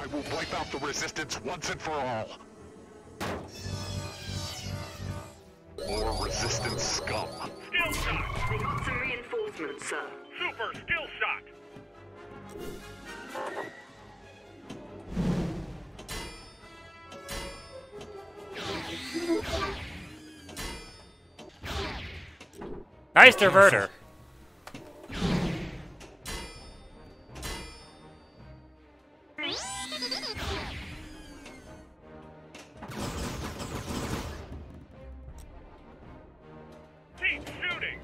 I will wipe out the resistance once and for all. More resistance scum. Skill shot! They got some reinforcements, sir. Super skill shot! Nice diverter. Keep shooting!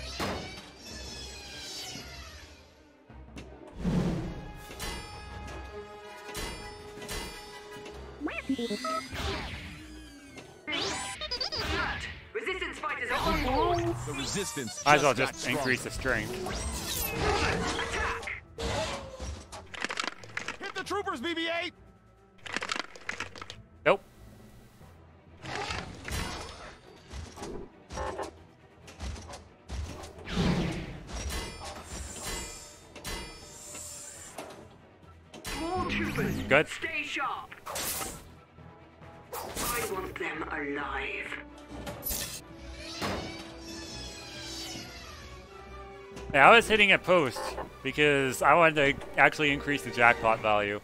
Alert! Resistance fighters are on board! The resistance. Might as well got just stronger. increase the strength. Attack! Hit the troopers, BB-8. Nope. All troopers, Good. stay sharp! I want them alive. Yeah, I was hitting a post because I wanted to actually increase the jackpot value.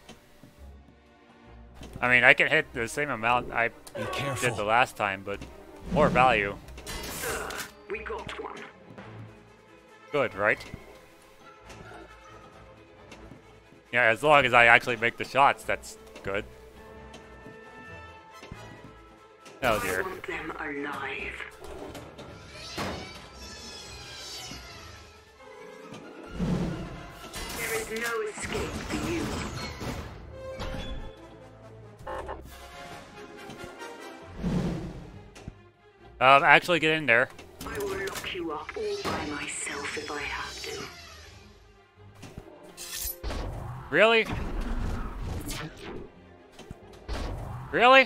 I mean, I can hit the same amount I Be did careful. the last time, but more value. Sir, we got one. Good, right? Yeah, as long as I actually make the shots, that's good. Oh I dear. want them alive. There is no escape for you. Actually get in there. I will lock you up all by myself if I have to. Really? Really?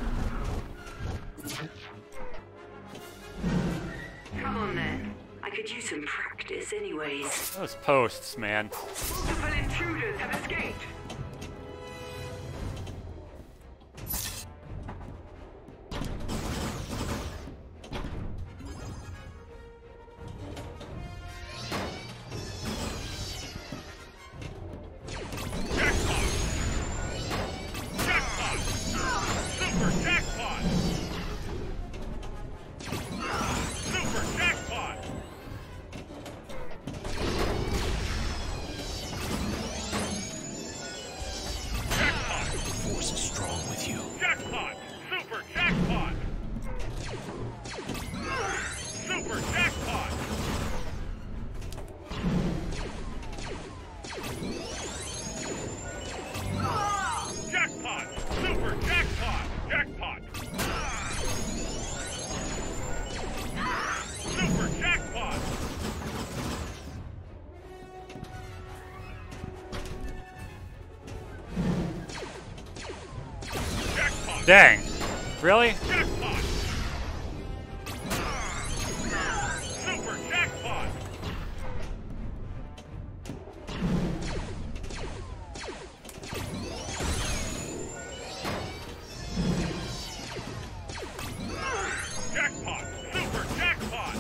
Come on then. I could use some practice anyways. Those posts, man. Multiple intruders have escaped. Jackpot! Super jackpot! Super jackpot! Jackpot! The force is strong with you. Jackpot! Super jackpot! Super jackpot! Jackpot! Super jackpot! Jackpot! Super jackpot! Jackpot! Dang. Really? Jackpot! Super jackpot! Jackpot! Super jackpot!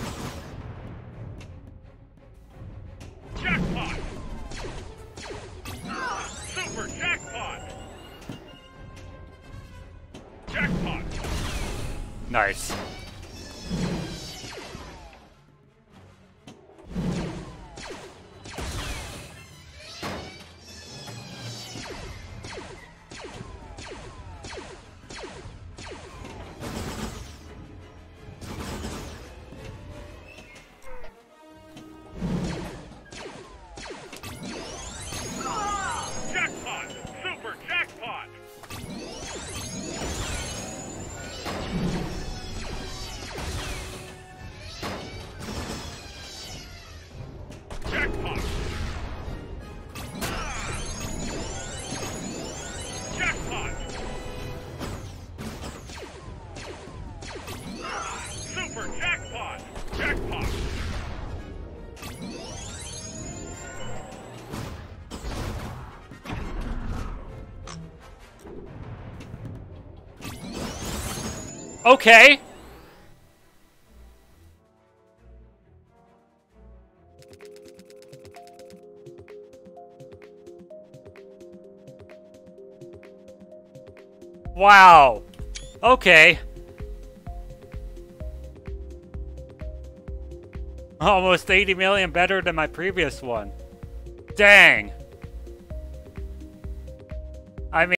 Jackpot! Super jackpot! Jackpot! Nice. Jackpot! Super jackpot! Okay. Wow. Okay. Almost 80 million better than my previous one. Dang.